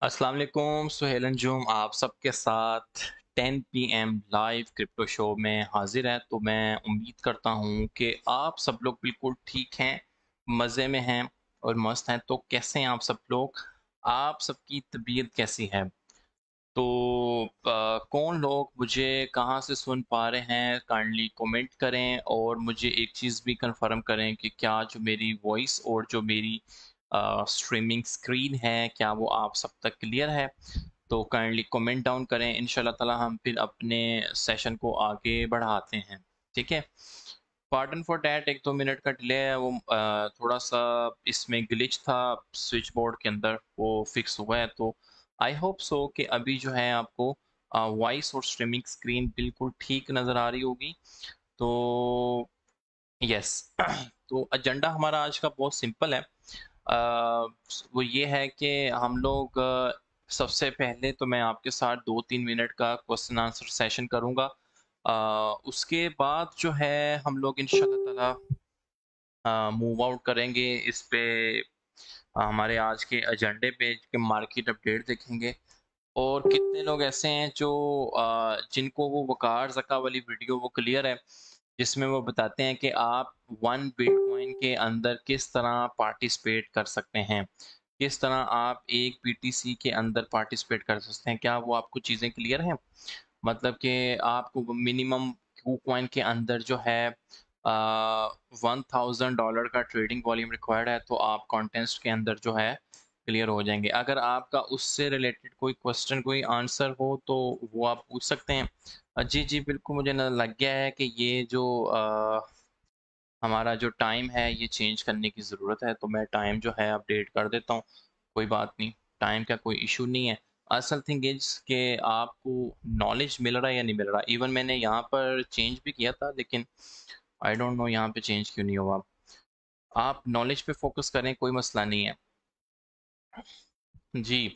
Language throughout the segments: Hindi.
अस्सलाम वालेकुम, सुहेल अंजुम आप सबके साथ 10 PM लाइव क्रिप्टो शो में हाजिर है। तो मैं उम्मीद करता हूँ कि आप सब लोग बिल्कुल ठीक हैं, मज़े में हैं और मस्त हैं। तो कैसे हैं आप सब लोग? आप सबकी तबीयत कैसी है? तो कौन लोग मुझे कहाँ से सुन पा रहे हैं, काइंडली कमेंट करें और मुझे एक चीज़ भी कंफर्म करें कि क्या जो मेरी वॉइस और जो मेरी स्ट्रीमिंग स्क्रीन है, क्या वो आप सब तक क्लियर है? तो काइंडली कमेंट डाउन करें, इंशाल्लाह ताला हम फिर अपने सेशन को आगे बढ़ाते हैं, ठीक है? पार्डन फॉर डैट, 1-2 मिनट का डिले है, वो थोड़ा-सा इसमें ग्लिच था स्विच बोर्ड के अंदर, वो फिक्स हुआ है। तो आई होप सो कि अभी जो है आपको वॉइस और स्ट्रीमिंग स्क्रीन बिल्कुल ठीक नज़र आ रही होगी। तो यस तो एजेंडा हमारा आज का बहुत सिंपल है। वो ये है कि हम लोग सबसे पहले तो मैं आपके साथ 2-3 मिनट का क्वेश्चन आंसर सेशन करूँगा। उसके बाद जो है हम लोग इंशाल्लाह ताला मूव आउट करेंगे इस पे, हमारे आज के एजेंडे पे के मार्केट अपडेट देखेंगे और कितने लोग ऐसे हैं जो जिनको वो वकार ज़का वाली वीडियो वो क्लियर है, जिसमें वो बताते हैं कि आप 1 बिटकॉइन के अंदर किस तरह पार्टिसिपेट कर सकते हैं, किस तरह आप एक बीटीसी के अंदर पार्टिसिपेट कर सकते हैं। क्या वो आपको चीज़ें क्लियर हैं? मतलब कि आपको मिनिमम क्यू कॉइन के अंदर जो है $1000 का ट्रेडिंग वॉल्यूम रिक्वायर्ड है, तो आप कॉन्टेस्ट के अंदर जो है क्लियर हो जाएंगे। अगर आपका उससे रिलेटेड कोई क्वेश्चन कोई आंसर हो तो वो आप पूछ सकते हैं। जी जी बिल्कुल, मुझे न लग गया है कि ये जो हमारा जो टाइम है ये चेंज करने की ज़रूरत है, तो मैं टाइम जो है अपडेट कर देता हूँ। कोई बात नहीं, टाइम का कोई इशू नहीं है। असल थिंग इज़ कि आपको नॉलेज मिल रहा है या नहीं मिल रहा। इवन मैंने यहाँ पर चेंज भी किया था, लेकिन आई डोंट नो यहाँ पे चेंज क्यों नहीं हुआ। आप नॉलेज पे फोकस करें, कोई मसला नहीं है। जी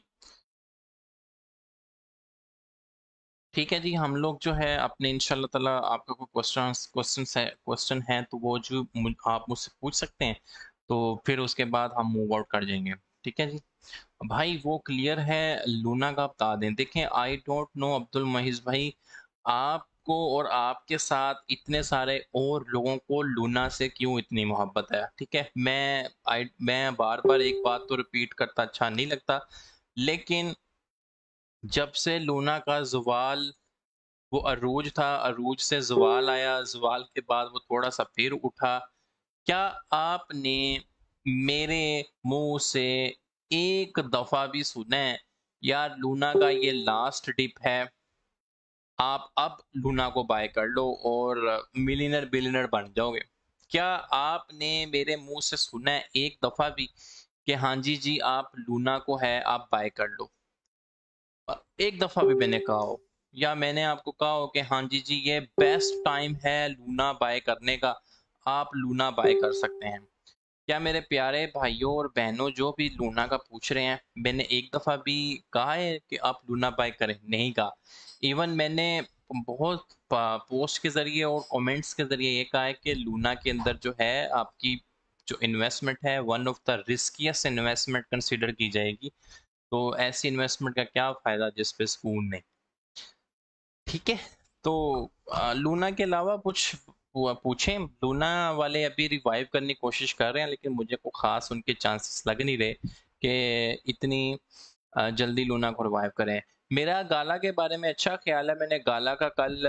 ठीक है जी, हम लोग जो है अपने इंशाल्लाह ताला, आपका कोई क्वेश्चन है तो वो जो आप मुझसे पूछ सकते हैं, तो फिर उसके बाद हम मूव आउट कर जाएंगे। ठीक है जी भाई, वो क्लियर है। लूना का बता दें। देखें, I don't know Abdul Mahij भाई, आपको और आपके साथ इतने सारे और लोगों को लूना से क्यों इतनी मोहब्बत है? ठीक है, मैं बार बार एक बात तो रिपीट करता अच्छा नहीं लगता, लेकिन जब से लूना का ज़वाल, वो अरूज था, अरूज से ज़वाल आया, ज़वाल के बाद वो थोड़ा सा फिर उठा। क्या आपने मेरे मुंह से एक दफा भी सुना है यार लूना का ये लास्ट डिप है, आप अब लूना को बाय कर लो और मिलियनर बिलियनर बन जाओगे? क्या आपने मेरे मुंह से सुना है एक दफा भी कि हाँ जी जी आप लूना को है आप बाय कर लो? एक दफा भी मैंने कहा हो, या मैंने आपको कहा हो कि हाँ जी जी ये बेस्ट टाइम है लूना बाय करने का, आप लूना बाय कर सकते हैं? क्या मेरे प्यारे भाइयों और बहनों जो भी लूना का पूछ रहे हैं, मैंने एक दफा भी कहा है कि आप लूना बाय करें? नहीं कहा। इवन मैंने बहुत पोस्ट के जरिए और कमेंट्स के जरिए ये कहा है कि लूना के अंदर जो है आपकी जो इन्वेस्टमेंट है one of the riskiest investment consider की जाएगी। तो ऐसी इन्वेस्टमेंट का क्या फायदा जिस पे सुकून नहीं? ठीक है, तो लूना के अलावा कुछ पूछें? लूना वाले अभी रिवाइव करने की कोशिश कर रहे हैं, लेकिन मुझे को खास उनके चांसेस लग नहीं रहे कि इतनी जल्दी लूना को रिवाइव करें। मेरा गाला के बारे में अच्छा ख्याल है, मैंने गाला का कल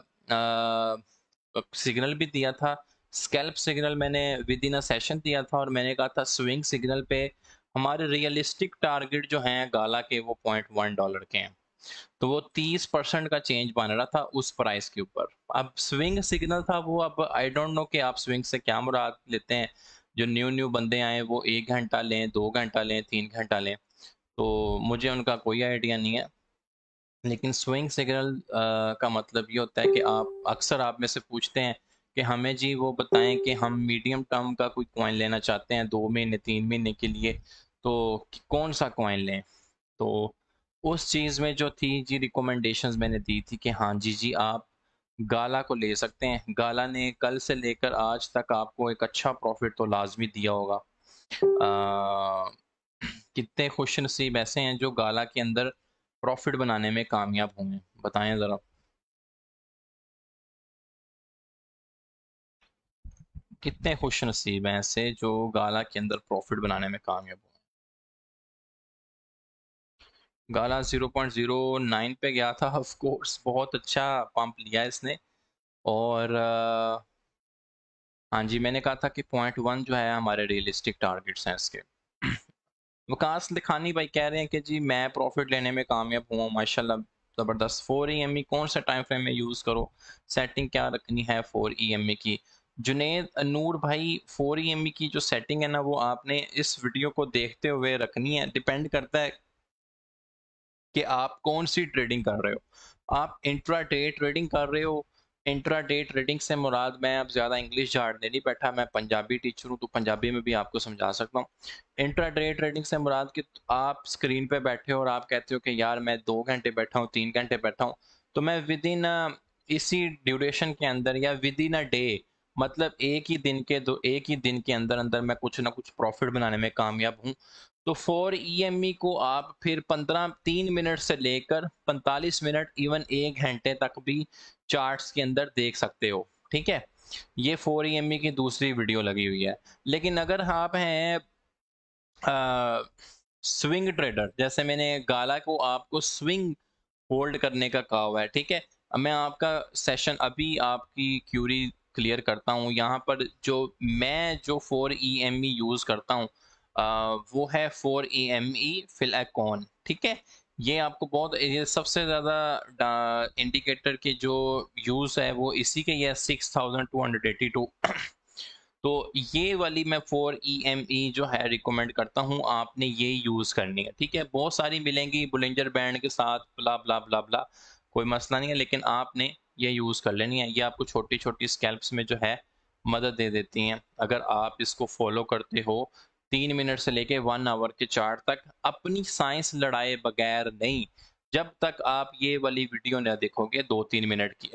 सिग्नल भी दिया था, स्कैल्प सिग्नल मैंने विद इन अ सेशन दिया था, और मैंने कहा था स्विंग सिग्नल पे हमारे रियलिस्टिक टारगेट जो हैं गाला के वो $0.1 के हैं। तो वो 30% का चेंज बन रहा था उस प्राइस के ऊपर। अब स्विंग सिग्नल था वो, अब आई डोंट नो कि आप स्विंग से क्या मुराद लेते हैं। जो न्यू न्यू बंदे आए वो 1 घंटा लें, 2 घंटा लें, 3 घंटा लें, तो मुझे उनका कोई आइडिया नहीं है। लेकिन स्विंग सिग्नल का मतलब ये होता है कि आप अक्सर आप में से पूछते हैं कि हमें जी वो बताएं कि हम मीडियम टर्म का कोई कॉइन लेना चाहते हैं 2 महीने 3 महीने के लिए, तो कौन सा कॉइन लें? तो उस चीज़ में जो थी जी रिकमेंडेशंस मैंने दी थी कि हाँ जी जी आप गाला को ले सकते हैं। गाला ने कल से लेकर आज तक आपको एक अच्छा प्रॉफिट तो लाजमी दिया होगा। कितने खुश नसीब ऐसे हैं जो गाला के अंदर प्रॉफिट बनाने में कामयाब हुए, बताएं ज़रा। कितने खुश नसीब हैं ऐसे जो गाला के अंदर प्रॉफिट बनाने में कामयाब हुए। गाला 0.09 पे गया था, ऑफ कोर्स बहुत अच्छा पंप लिया इसने। और हाँ जी, मैंने कहा था कि .1 जो है हमारे रियलिस्टिक टारगेट्स हैं इसके। वकास लिखानी भाई कह रहे हैं कि जी मैं प्रॉफिट लेने में कामयाब हुआ माशाल्लाह, ज़बरदस्त। 4 EME कौन सा टाइम फ्रेम में यूज़ करो, सेटिंग क्या रखनी है 4 EME की। जुनेद नूर भाई 4 EME की जो सेटिंग है ना, वो आपने इस वीडियो को देखते हुए रखनी है। डिपेंड करता है कि आप कौन सी ट्रेडिंग कर रहे हो। आप इंट्रा डे ट्रेडिंग कर रहे हो, इंट्रा डे ट्रेडिंग से मुराद, मैं अब ज़्यादा इंग्लिश झाड़ने नहीं बैठा, मैं पंजाबी टीचर हूँ तो पंजाबी में भी आपको समझा सकता हूँ। इंट्रा डे ट्रेडिंग से मुराद कि आप स्क्रीन पे बैठे हो और आप कहते हो कि यार मैं 2 घंटे बैठा हूँ, 3 घंटे बैठा हूँ, तो मैं विद इन इसी ड्यूरेशन के अंदर या विद इन अ डे, मतलब एक ही दिन के अंदर अंदर मैं कुछ ना कुछ प्रॉफिट बनाने में कामयाब हूँ। तो 4 EME को आप फिर 3 मिनट से लेकर 45 मिनट, इवन 1 घंटे तक भी चार्ट्स के अंदर देख सकते हो। ठीक है, ये 4 EME की दूसरी वीडियो लगी हुई है। लेकिन अगर आप हैं स्विंग ट्रेडर, जैसे मैंने गाला को आपको स्विंग होल्ड करने का कहा हुआ है, ठीक है। अब मैं आपका सेशन अभी आपकी क्यूरी क्लियर करता हूँ। यहाँ पर जो 4 EME यूज़ करता हूँ, वो है 4 EME फिलएकॉन, ठीक है। ये आपको बहुत, ये सबसे ज़्यादा इंडिकेटर के जो यूज़ है वो इसी के, ये 6282। तो ये वाली मैं 4 EME जो है रिकमेंड करता हूँ, आपने ये यूज़ करनी है, ठीक है। बहुत सारी मिलेंगी बुलिंजर बैंड के साथ, ब्ला ब्ला ब्ला ब्ला, कोई मसला नहीं है, लेकिन आपने ये यूज़ कर लेनी है। ये आपको छोटी छोटी स्कैल्प्स में जो है मदद दे देती हैं, अगर आप इसको फॉलो करते हो। 3 मिनट से लेके 1 आवर के चार्ट तक, अपनी साइंस लड़ाए बगैर नहीं। जब तक आप ये वाली वीडियो ना देखोगे, 2-3 मिनट की,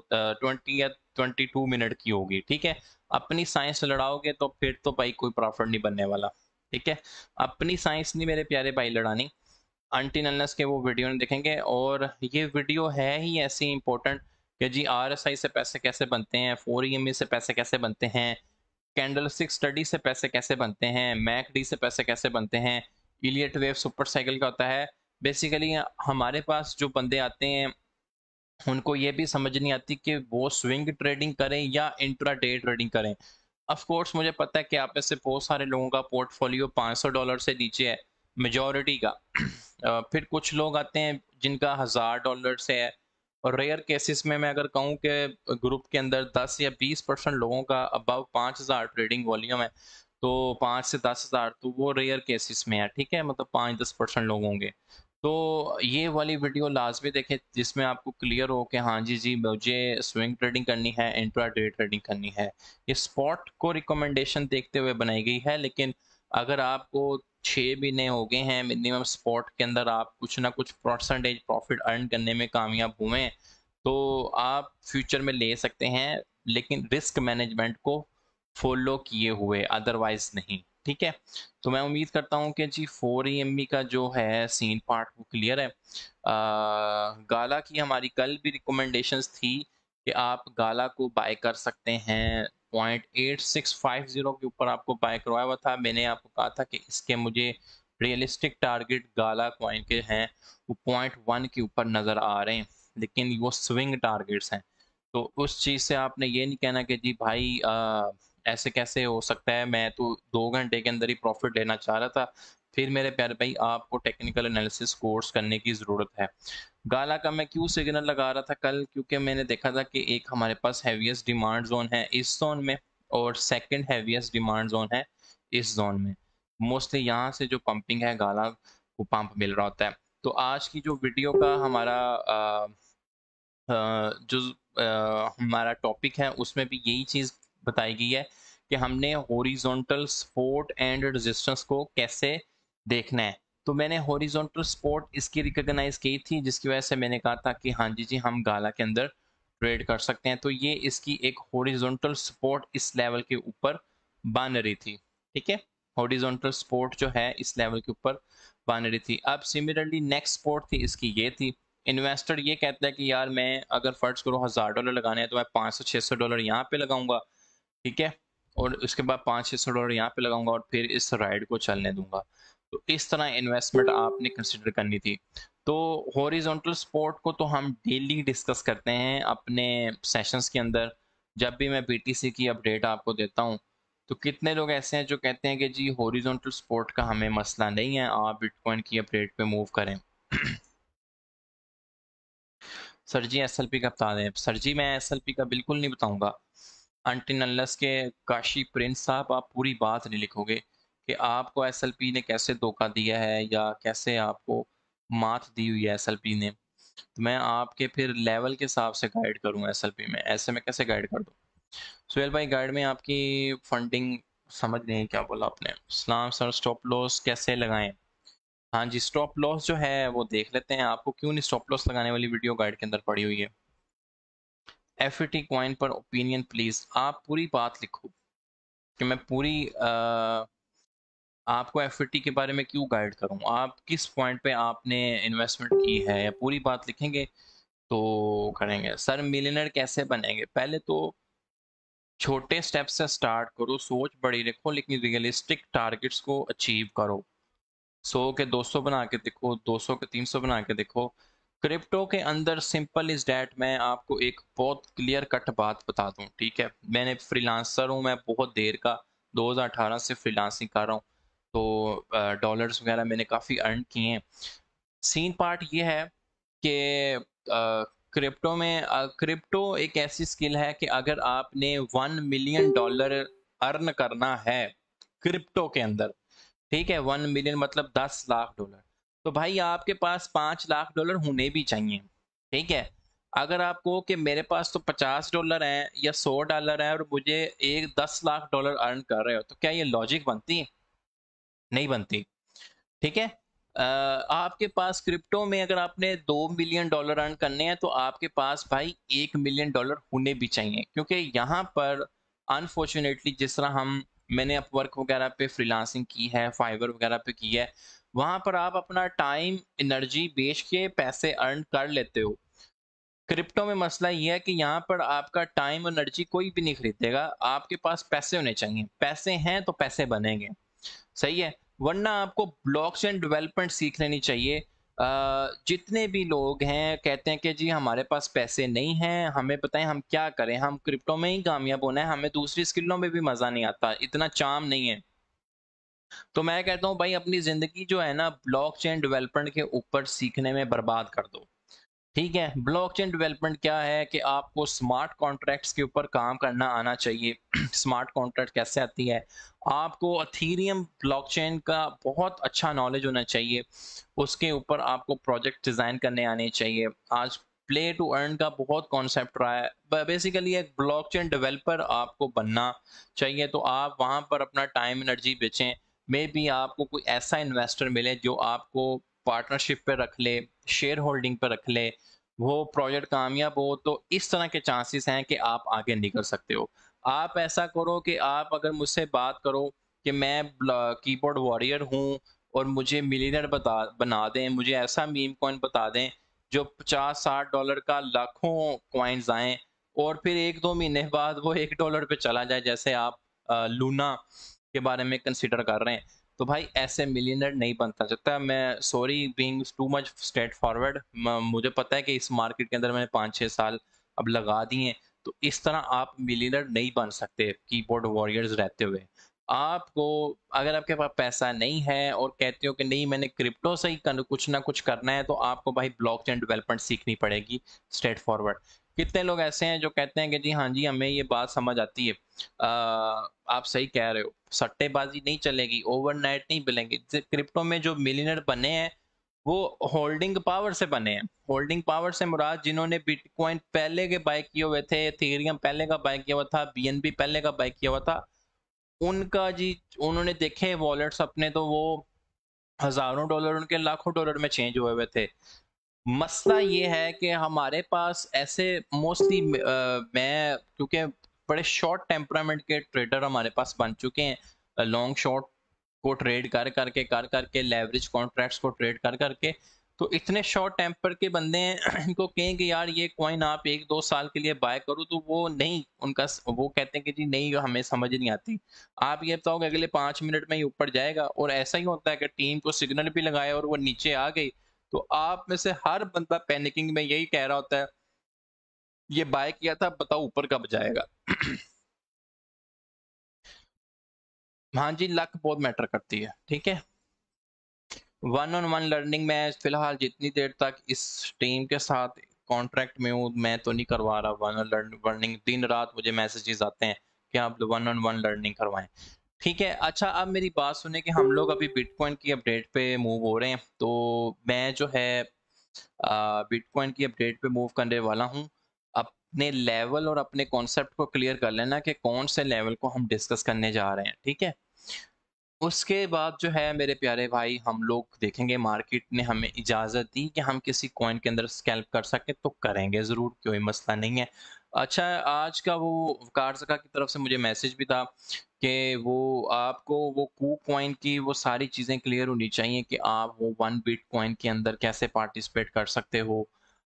22 मिनट की होगी, ठीक है। अपनी साइंस लड़ाओगे तो फिर तो भाई कोई प्रॉफिट नहीं बनने वाला, ठीक है। अपनी साइंस नहीं मेरे प्यारे भाई लड़ानी, अनटिल अनलेस के वो वीडियो नहीं देखेंगे। और ये वीडियो है ही ऐसी इंपॉर्टेंट कि जी RSI से पैसे कैसे बनते हैं, 4 EME से पैसे कैसे बनते हैं, कैंडल स्टिक स्टडी से पैसे कैसे बनते हैं, मैकडी से पैसे कैसे बनते हैं, इलियट वेव सुपर साइकिल का होता है। बेसिकली हमारे पास जो बंदे आते हैं उनको ये भी समझ नहीं आती कि वो स्विंग ट्रेडिंग करें या इंट्रा डे ट्रेडिंग करें। ऑफ कोर्स मुझे पता है कि आप में से बहुत सारे लोगों का पोर्टफोलियो $500 से नीचे है, मेजॉरिटी का। फिर कुछ लोग आते हैं जिनका $1000 से है। और रेयर केसेस में मैं अगर कहूँ कि ग्रुप के अंदर 10 या 20% लोगों का अबव 5000 ट्रेडिंग वॉल्यूम है, तो 5 से 10 हज़ार तो वो रेयर केसेस में है, ठीक है। मतलब 5-10% लोग होंगे। तो ये वाली वीडियो लाजमी देखें, जिसमें आपको क्लियर हो कि हाँ जी जी मुझे स्विंग ट्रेडिंग करनी है, इंट्रा डे ट्रेडिंग करनी है। ये स्पॉट को रिकमेंडेशन देखते हुए बनाई गई है, लेकिन अगर आपको 6 महीने हो गए हैं मिनिमम स्पॉट के अंदर, आप कुछ ना कुछ परसेंटेज प्रॉफिट अर्न करने में कामयाब हुए हैं, तो आप फ्यूचर में ले सकते हैं, लेकिन रिस्क मैनेजमेंट को फॉलो किए हुए, अदरवाइज नहीं, ठीक है। तो मैं उम्मीद करता हूँ कि जी 4 EME का जो है सीन पार्ट वो क्लियर है। गाला की हमारी कल भी रिकमेंडेशंस थी कि आप गाला को बाय कर सकते हैं। 0.8650 के ऊपर आपको बाय करवाया हुआ था। मैंने आपको कहा था कि इसके मुझे रियलिस्टिक टारगेट गाला कॉइन के हैं वो 0.1 के ऊपर नज़र आ रहे हैं, लेकिन वो स्विंग टारगेट्स हैं। तो उस चीज़ से आपने ये नहीं कहना कि जी भाई ऐसे कैसे हो सकता है, मैं तो 2 घंटे के अंदर ही प्रॉफिट लेना चाह रहा था। फिर मेरे प्यारे भाई आपको टेक्निकल एनालिसिस कोर्स करने की ज़रूरत है। गाला का मैं क्यों सिग्नल लगा रहा था कल, क्योंकि मैंने देखा था कि एक हमारे पास हैवीएस्ट डिमांड जोन है इस जोन में, और सेकंड हैवीएस्ट डिमांड जोन है इस जोन में। मोस्टली यहाँ से जो पंपिंग है गाला को पंप मिल रहा होता है। तो आज की जो वीडियो का हमारा जो हमारा टॉपिक है उसमें भी यही चीज़ बताई गई है कि हमने हॉरिजॉन्टल सपोर्ट एंड रेजिस्टेंस को कैसे देखना है। तो मैंने हॉरिजॉन्टल सपोर्ट इसकी रिकॉग्नाइज की थी, जिसकी वजह से मैंने कहा था कि हाँ जी जी हम गाला के अंदर ट्रेड कर सकते हैं। तो ये इसकी एक हॉरिजॉन्टल सपोर्ट इस लेवल के ऊपर बन रही थी, ठीक है। हॉरिजॉन्टल सपोर्ट जो है इस लेवल के ऊपर बन रही थी। अब सिमिलरली नेक्स्ट सपोर्ट थी इसकी ये थी। इन्वेस्टर ये कहता है कि यार मैं अगर फर्ज करो $1000 लगाने हैं तो मैं $500-600 यहाँ पे लगाऊंगा, ठीक है, और उसके बाद $500-600 यहाँ पे लगाऊंगा और फिर इस राइड को चलने दूंगा। तो इस तरह इन्वेस्टमेंट आपने कंसिडर करनी थी। तो हॉरिजॉन्टल सपोर्ट को तो हम डेली डिस्कस करते हैं अपने सेशंस के अंदर। जब भी मैं बीटीसी की अपडेट आपको देता हूँ तो कितने लोग ऐसे हैं जो कहते हैं कि जी हॉरिजॉन्टल सपोर्ट का हमें मसला नहीं है, आप बिटकॉइन की अपडेट पे मूव करें। सर जी एसएलपी का बता दें। सर जी मैं एसएलपी का बिल्कुल नहीं बताऊंगा अनटिल अनलेस के काशी प्रिंस साहब आप पूरी बात नहीं लिखोगे कि आपको एसएलपी ने कैसे धोखा दिया है या कैसे आपको मात दी हुई है एसएलपी ने। तो मैं आपके फिर लेवल के हिसाब से गाइड करूँ एसएलपी में, ऐसे में कैसे गाइड कर दूँ। सुहेल भाई गाइड में आपकी फंडिंग समझ नहीं क्या बोला आपने। सलाम सर, स्टॉप लॉस कैसे लगाएं। हाँ जी, स्टॉप लॉस जो है वो देख लेते हैं। आपको क्यों नहीं स्टॉप लॉस लगाने वाली वीडियो गाइड के अंदर पड़ी हुई है। एफईटी कॉइन पर ओपिनियन प्लीज, आप पूरी बात लिखो कि मैं पूरी आपको एफईटी के बारे में क्यों गाइड करूं, आप किस पॉइंट पे आपने इन्वेस्टमेंट की है, या पूरी बात लिखेंगे तो करेंगे। सर मिलियनर कैसे बनेंगे, पहले तो छोटे स्टेप से स्टार्ट करो, सोच बड़ी रखो लेकिन रियलिस्टिक टारगेट्स को अचीव करो। 100 के 200 बना के देखो, 200 के 300 बना के देखो। क्रिप्टो के अंदर सिंपल इज डैट, मैं आपको एक बहुत क्लियर कट बात बता दूं, ठीक है। मैंने फ्रीलांसर हूं, मैं बहुत देर का 2018 से फ्रीलांसिंग कर रहा हूं, तो डॉलर्स वगैरह मैंने काफ़ी अर्न किए हैं। सीन पार्ट ये है कि क्रिप्टो में क्रिप्टो एक ऐसी स्किल है कि अगर आपने $1 मिलियन अर्न करना है क्रिप्टो के अंदर, ठीक है, 1 मिलियन मतलब $10 लाख, तो भाई आपके पास $5 लाख होने भी चाहिए, ठीक है। अगर आप कहो कि मेरे पास तो $50 है या $100 है और मुझे एक $10 लाख अर्न कर रहे हो, तो क्या ये लॉजिक बनती है? नहीं बनती, ठीक है। आपके पास क्रिप्टो में अगर आपने $2 मिलियन अर्न करने हैं तो आपके पास भाई $1 मिलियन होने भी चाहिए, क्योंकि यहाँ पर अनफॉर्चुनेटली जिस तरह हम मैंने अपवर्क वगैरह पे फ्रीलांसिंग की है, फाइवर वगैरह पे की है, वहां पर आप अपना टाइम एनर्जी बेच के पैसे अर्न कर लेते हो। क्रिप्टो में मसला ये है कि यहाँ पर आपका टाइम एनर्जी कोई भी नहीं खरीदेगा, आपके पास पैसे होने चाहिए, पैसे हैं तो पैसे बनेंगे, सही है। वरना आपको ब्लॉकचेन डेवलपमेंट सीख लेनी चाहिए। जितने भी लोग हैं कहते हैं कि जी हमारे पास पैसे नहीं हैं, हमें बताएं हम क्या करें, हम क्रिप्टो में ही कामयाब होना है, हमें दूसरी स्किलों में भी मजा नहीं आता, इतना चाम नहीं है। तो मैं कहता हूँ भाई अपनी जिंदगी जो है ना ब्लॉकचेन डेवलपमेंट के ऊपर सीखने में बर्बाद कर दो, ठीक है। ब्लॉकचेन डेवलपमेंट क्या है कि आपको स्मार्ट कॉन्ट्रैक्ट्स के ऊपर काम करना आना चाहिए। स्मार्ट कॉन्ट्रैक्ट कैसे आती है, आपको अथीरियम ब्लॉकचेन का बहुत अच्छा नॉलेज होना चाहिए, उसके ऊपर आपको प्रोजेक्ट डिज़ाइन करने आने चाहिए। आज प्ले टू अर्न का बहुत कॉन्सेप्ट रहा है, बेसिकली एक ब्लॉकचेन डेवलपर आपको बनना चाहिए, तो आप वहाँ पर अपना टाइम एनर्जी बेचें। मे बी आपको कोई ऐसा इन्वेस्टर मिले जो आपको पार्टनरशिप पे रख ले, शेयर होल्डिंग पे रख ले, वो प्रोजेक्ट कामयाब हो, तो इस तरह के चांसेस हैं कि आप आगे निकल सकते हो। आप ऐसा करो कि आप अगर मुझसे बात करो कि मैं कीबोर्ड वॉरियर हूँ और मुझे मिलियनर बना दें, मुझे ऐसा मीम कॉइन बता दें जो $50-60 का लाखों कॉइन्स आए और फिर 1-2 महीने बाद वो $1 पे चला जाए, जैसे आप लूना के बारे में कंसिडर कर रहे हैं, तो भाई ऐसे मिलियनर नहीं बनता सकता। मैं sorry being too much straightforward, मुझे पता है कि इस मार्केट के अंदर मैंने 5-6 साल अब लगा दिए हैं, तो इस तरह आप मिलियनर नहीं बन सकते कीबोर्ड वॉरियर्स रहते हुए। आपको अगर आपके पास पैसा नहीं है और कहते हो कि नहीं मैंने क्रिप्टो से ही कुछ ना कुछ करना है, तो आपको भाई ब्लॉकचेन डेवलपमेंट सीखनी पड़ेगी स्ट्रेट फॉरवर्ड। कितने लोग ऐसे हैं जो कहते हैं कि जी हाँ जी हमें ये बात समझ आती है, आप सही कह रहे हो, सट्टेबाजी नहीं चलेगी, ओवरनाइट नहीं मिलेंगे। क्रिप्टो में जो मिलियनर बने हैं वो होल्डिंग पावर से बने हैं। होल्डिंग पावर से मुराद जिन्होंने बिटकॉइन पहले के बाय किए हुए थे, एथेरियम पहले का बाय किया हुआ था, बीएनबी पहले का बाय किया हुआ था, उनका जी उन्होंने देखे वॉलेट्स अपने, तो वो हजारों डॉलर उनके लाखों डॉलर में चेंज हुए हुए थे। मसला ये है कि हमारे पास ऐसे मोस्टली मैं क्योंकि बड़े शॉर्ट टेम्परामेंट के ट्रेडर हमारे पास बन चुके हैं, लॉन्ग शॉर्ट को ट्रेड कर करके लेवरेज कॉन्ट्रैक्ट्स को ट्रेड कर करके, तो इतने शॉर्ट टेम्पर के बंदे हैं इनको कहें कि यार ये कॉइन आप 1-2 साल के लिए बाय करो, तो वो नहीं, उनका वो कहते हैं कि जी नहीं, हमें समझ नहीं आती। आप ये बताओगे अगले 5 मिनट में ही ऊपर जाएगा, और ऐसा ही होता है कि टीम को सिग्नल भी लगाया और वो नीचे आ गई, तो आप में से हर बंदा पैनिकिंग में यही कह रहा होता है ये बाय किया था, बताओ ऊपर कब जाएगा। हाँ जी, लक बहुत मैटर करती है, ठीक है। वन ऑन वन लर्निंग में फिलहाल जितनी देर तक इस टीम के साथ कॉन्ट्रैक्ट में हूँ, मैं तो नहीं करवा रहा वन ऑन लर्निंग। दिन रात मुझे मैसेजेस आते हैं कि आप वन ऑन वन लर्निंग करवाएं, ठीक है। अच्छा, अब मेरी बात सुने कि हम लोग अभी बिटकॉइन की अपडेट पे मूव हो रहे हैं, तो मैं जो है बिटकॉइन की अपडेट पे मूव करने वाला हूँ। अपने लेवल और अपने कॉन्सेप्ट को क्लियर कर लेना कि कौन से लेवल को हम डिस्कस करने जा रहे हैं, ठीक है। उसके बाद जो है मेरे प्यारे भाई, हम लोग देखेंगे, मार्केट ने हमें इजाज़त दी कि हम किसी कॉइन के अंदर स्कैल्प कर सकें तो करेंगे ज़रूर, कोई मसला नहीं है। अच्छा, आज का वो कारज़का की तरफ से मुझे मैसेज भी था कि वो आपको वो कू कॉइन की वो सारी चीज़ें क्लियर होनी चाहिए कि आप वो 1 बिटकॉइन के अंदर कैसे पार्टिसिपेट कर सकते हो।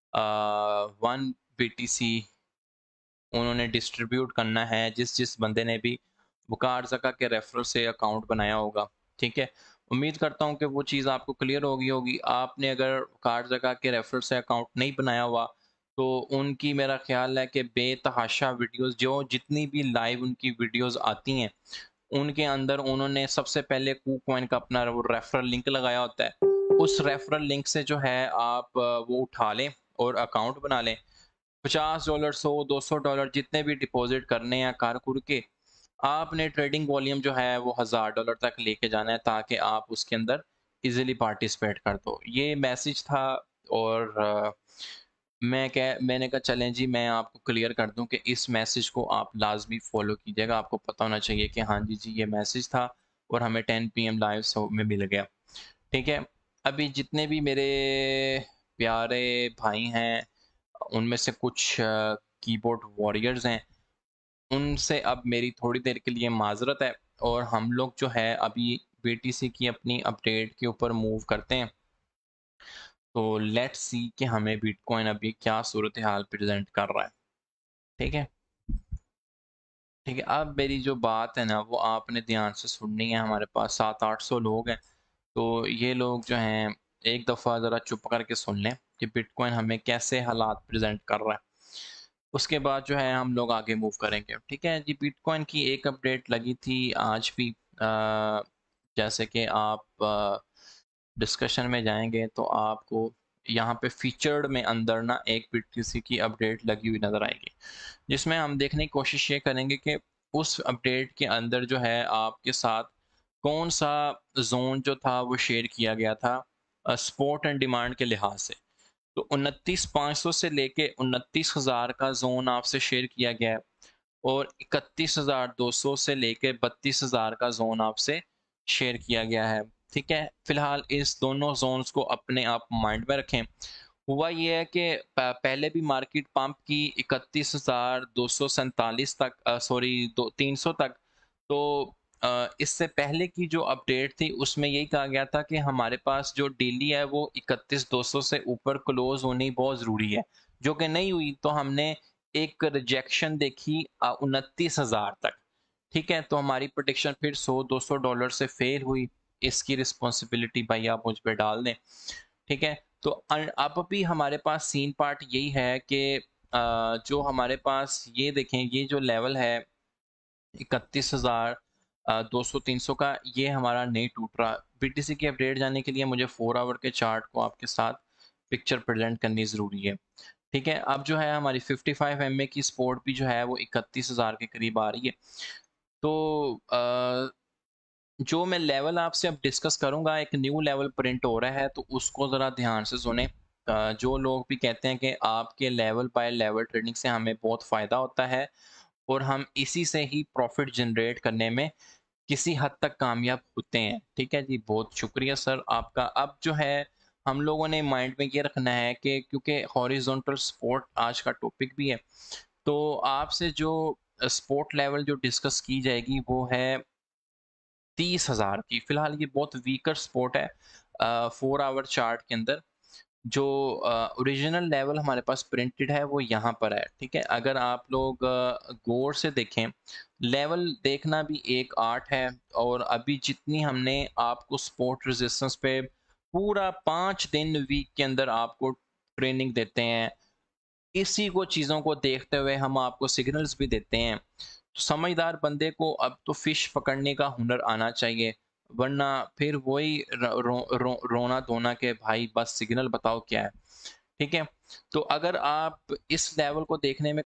1 बीटीसी उन्होंने डिस्ट्रीब्यूट करना है, जिस जिस बंदे ने भी वकार ज़का के रेफरल से अकाउंट बनाया होगा, ठीक है। उम्मीद करता हूँ कि वो चीज़ आपको क्लियर होगी होगी। आपने अगर वकार ज़का के रेफरल से अकाउंट नहीं बनाया हुआ, तो उनकी मेरा ख्याल है कि बेतहाशा वीडियोस, जो जितनी भी लाइव उनकी वीडियोस आती हैं, उनके अंदर उन्होंने सबसे पहले कूकॉइन का अपना वो रेफरल लिंक लगाया होता है। उस रेफरल लिंक से जो है आप वो उठा लें और अकाउंट बना लें। $50, 100, $200 जितने भी डिपॉजिट करने हैं कर कुर के, आपने ट्रेडिंग वॉल्यूम जो है वो $1000 तक लेके जाना है, ताकि आप उसके अंदर इजीली पार्टिसिपेट कर दो। ये मैसेज था। और मैंने कहा चलें जी, मैं आपको क्लियर कर दूं कि इस मैसेज को आप लाजमी फॉलो कीजिएगा। आपको पता होना चाहिए कि हाँ जी ये मैसेज था और हमें 10 PM लाइव शो में मिल गया, ठीक है। अभी जितने भी मेरे प्यारे भाई हैं, उनमें से कुछ कीबोर्ड वॉरियर्स हैं, उनसे अब मेरी थोड़ी देर के लिए माजरत है, और हम लोग जो है अभी बीटीसी की अपनी अपडेट के ऊपर मूव करते हैं। तो लेट्स सी कि हमें बिटकॉइन अभी क्या सूरत हाल प्रेजेंट कर रहा है, ठीक है। ठीक है, अब मेरी जो बात है ना, वो आपने ध्यान से सुननी है। हमारे पास 700-800 लोग हैं, तो ये लोग जो हैं एक दफ़ा ज़रा चुप करके सुन लें कि बिटकॉइन हमें कैसे हालात प्रेजेंट कर रहा है। उसके बाद जो है हम लोग आगे मूव करेंगे, ठीक है जी। बिटकॉइन की एक अपडेट लगी थी आज भी। जैसे कि आप डिस्कशन में जाएंगे तो आपको यहाँ पे फीचर्ड में अंदर ना एक बीटीसी की अपडेट लगी हुई नज़र आएगी, जिसमें हम देखने की कोशिश ये करेंगे कि उस अपडेट के अंदर जो है आपके साथ कौन सा जोन जो था वो शेयर किया गया था सपोर्ट एंड डिमांड के लिहाज से। तो 29,500 से लेके 29,000 का जोन आपसे शेयर किया गया है, और 31,200 से लेके 32,000 का जोन आपसे शेयर किया गया है, ठीक है। फिलहाल इस दोनों जोन्स को अपने आप माइंड में रखें। हुआ ये है कि पहले भी मार्केट पंप की 31,247 तक, सॉरी 300 तक। तो इससे पहले की जो अपडेट थी उसमें यही कहा गया था कि हमारे पास जो डेली है वो 31,200 से ऊपर क्लोज होनी बहुत ज़रूरी है, जो कि नहीं हुई। तो हमने एक रिजेक्शन देखी 29,000 तक, ठीक है। तो हमारी प्रोडिक्शन फिर $100-200 से फेल हुई। इसकी रिस्पॉन्सिबिलिटी भाई आप मुझ पे डाल दें, ठीक है। तो अब भी हमारे पास सीन पार्ट यही है कि जो हमारे पास ये देखें, ये जो लेवल है 31,200-300 का, ये हमारा नहीं टूट रहा। बीटीसी की अपडेट जाने के लिए मुझे 4 आवर के चार्ट को आपके साथ पिक्चर प्रेजेंट करनी ज़रूरी है, ठीक है। अब जो है हमारी 55 MA की सपोर्ट भी जो है वो 31,000 के करीब आ रही है। तो जो मैं लेवल आपसे अब डिस्कस करूंगा, एक न्यू लेवल प्रिंट हो रहा है, तो उसको ज़रा ध्यान से सुने। जो लोग भी कहते हैं कि आपके लेवल बाय लेवल ट्रेडिंग से हमें बहुत फ़ायदा होता है और हम इसी से ही प्रॉफिट जनरेट करने में किसी हद तक कामयाब होते हैं, ठीक है जी। बहुत शुक्रिया सर आपका। अब जो है हम लोगों ने माइंड में ये रखना है कि क्योंकि हॉरिजॉन्टल सपोर्ट आज का टॉपिक भी है, तो आपसे जो सपोर्ट लेवल जो डिस्कस की जाएगी वो है 30,000 की। फिलहाल ये बहुत वीकर सपोर्ट है 4 आवर चार्ट के अंदर। जो ओरिजिनल लेवल हमारे पास प्रिंटेड है वो यहाँ पर है, ठीक है। अगर आप लोग गौर से देखें, लेवल देखना भी एक आर्ट है। और अभी जितनी हमने आपको सपोर्ट रेजिस्टेंस पे पूरा 5 दिन वीक के अंदर आपको ट्रेनिंग देते हैं, इसी को चीज़ों को देखते हुए हम आपको सिग्नल्स भी देते हैं। तो समझदार बंदे को अब तो फिश पकड़ने का हुनर आना चाहिए, वरना फिर वही रोना धोना के भाई बस सिग्नल बताओ क्या है, ठीक है। तो अगर आप इस लेवल को देखने में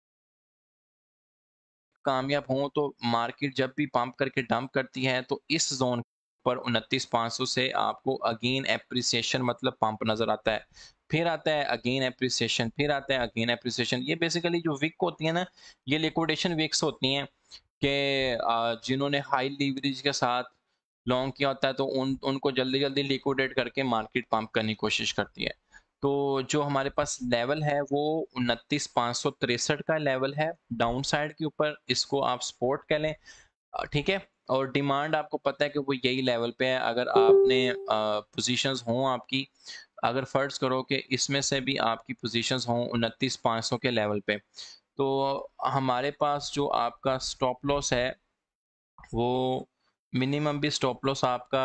कामयाब हों तो मार्केट जब भी पंप करके डंप करती है तो इस जोन पर 29,500 से आपको अगेन एप्रिसिएशन मतलब पंप नजर आता है, फिर आता है अगेन एप्रिसिएशन, फिर आता है अगेन एप्रिसिएशन। ये बेसिकली जो विक होती है ना, ये लिक्विडेशन विक्स होती हैं कि जिन्होंने हाई लीवरेज के साथ लॉन्ग किया होता है तो उनको जल्दी जल्दी लिक्विडेट करके मार्केट पंप करने की कोशिश करती है। तो जो हमारे पास लेवल है वो 29,563 का लेवल है डाउन साइड के ऊपर, इसको आप सपोर्ट कह लें, ठीक है। और डिमांड आपको पता है कि वो यही लेवल पे है। अगर आपने पोजीशंस हों आपकी, अगर फर्ज करो कि इसमें से भी आपकी पोजीशंस हों 29,500 के लेवल पे, तो हमारे पास जो आपका स्टॉप लॉस है वो मिनिमम भी स्टॉप लॉस आपका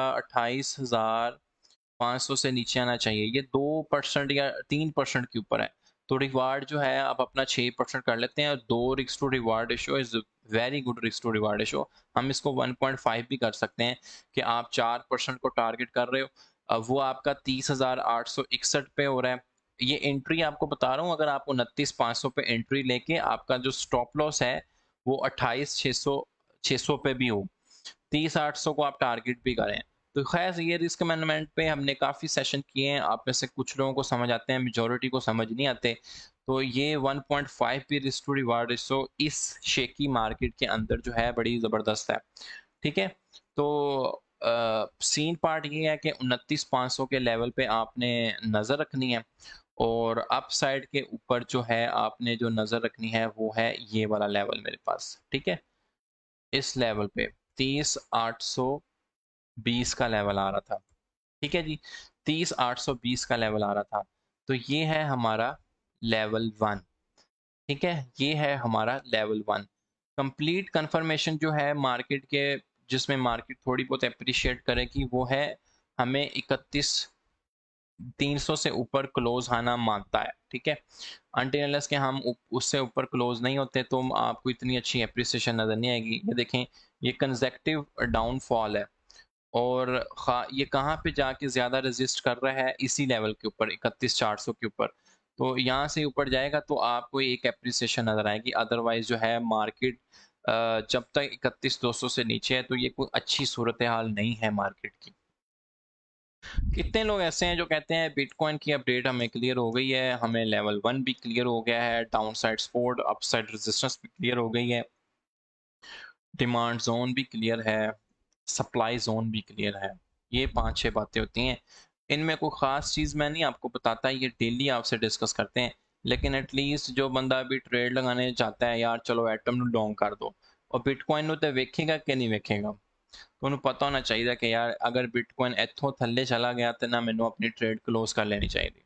28,500 से नीचे आना चाहिए। ये 2% या 3% के ऊपर है। तो रिवार्ड जो है आप अपना 6% कर लेते हैं। 2 risk to reward ratio is very good risk to reward ratio. हम इसको 1.5 भी कर सकते हैं कि आप 4% को टारगेट कर रहे हो। अब वो आपका 30,861 पे हो रहा है। ये एंट्री आपको बता रहा हूँ, अगर आप 29,500 पे एंट्री लेके आपका जो स्टॉप लॉस है वो 28,600 पे भी हो, 30,800 को आप टारगेट भी करें। तो खैर ये रिस्क मैनेजमेंट पे हमने काफ़ी सेशन किए हैं, आप में से कुछ लोगों को समझ आते हैं, मेजोरिटी को समझ नहीं आते। तो ये 1.5 भी रिस्क टू रिवार्ड रेशो इस शेकी मार्केट के अंदर जो है बड़ी ज़बरदस्त है, ठीक है। तो सीन पार्ट ये है कि 29,500 के लेवल पे आपने नज़र रखनी है, और अप साइड के ऊपर जो है आपने जो नज़र रखनी है वो है ये वाला लेवल मेरे पास, ठीक है। इस लेवल पे 30,820 का लेवल आ रहा था, ठीक है जी। 30,820 का लेवल आ रहा था। तो ये है हमारा लेवल 1, ठीक है। ये है हमारा लेवल 1। कंप्लीट कंफर्मेशन जो है मार्केट के, जिसमें मार्केट थोड़ी बहुत अप्रिशिएट करेगी, वो है हमें 31,300 से ऊपर क्लोज आना मांगता है, ठीक है। अनटिल अनलेस के हम उससे ऊपर क्लोज नहीं होते तो आपको इतनी अच्छी एप्रिसिएशन नजर नहीं आएगी। ये देखें, ये कंसेक्टिव डाउनफॉल है, और ये कहाँ पे जाके ज़्यादा रेजिस्ट कर रहा है, इसी लेवल के ऊपर 31,400 के ऊपर। तो यहाँ से ऊपर जाएगा तो आपको एक एप्रिसिएशन नज़र आएगी, अदरवाइज जो है मार्केट जब तक 31,200 से नीचे है तो ये कोई अच्छी सूरत हाल नहीं है मार्केट की। कितने लोग ऐसे हैं जो कहते हैं बिटकॉइन की अपडेट हमें क्लियर हो गई है, हमें लेवल 1 भी क्लियर हो गया है, downside support upside resistance भी क्लियर हो गई है, डिमांड जोन भी क्लियर है, सप्लाई जोन भी क्लियर है। ये 5-6 बातें होती हैं, इनमें कोई ख़ास चीज़ मैं नहीं आपको बताता, ये डेली आपसे डिस्कस करते हैं। लेकिन एटलीस्ट जो बंदा अभी ट्रेड लगाने चाहता है, यार चलो एटम लॉन्ग कर दो, और बिटकॉइन तो वेखेगा कि नहीं वेखेगा, तो उन्हें पता होना चाहिए कि यार अगर बिटकॉइन इत्थों थल्ले चला गया तो ना मैंने अपनी ट्रेड क्लोज कर लेनी चाहिए।